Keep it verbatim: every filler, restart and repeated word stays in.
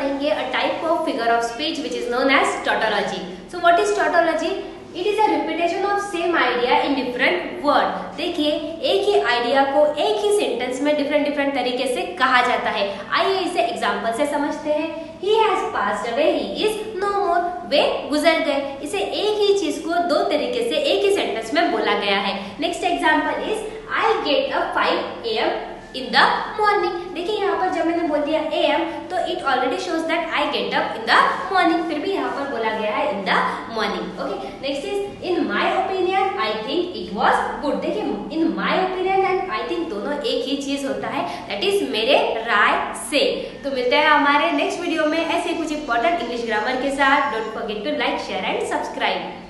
पढ़ेंगे a type of figure of speech which is known as tautology. So what is tautology? It is a repetition of same idea in different word. देखिए, एक ही idea को एक ही sentence में different different तरीके से कहा जाता है। आइए इसे एग्जांपल से समझते हैं। He has passed away, he is no more। वे गुजर गए। इसे एक ही चीज को दो तरीके से एक ही सेंटेंस में बोला गया है। Next example is I get up five A M in the morning। देखिए यहाँ पर जब मैंने बोल दिया ए एम तो it already shows that I get up in the morning, फिर भी यहाँ पर बोला गया है in the morning. Okay, next is in my opinion I think it was good. देखिए, in my opinion and I think दोनों एक ही चीज होता है, दैट इज मेरे राय से। तो मिलते हैं हमारे नेक्स्ट वीडियो में ऐसे कुछ इंपॉर्टेंट इंग्लिश ग्रामर के साथ। Don't forget to like, share and subscribe.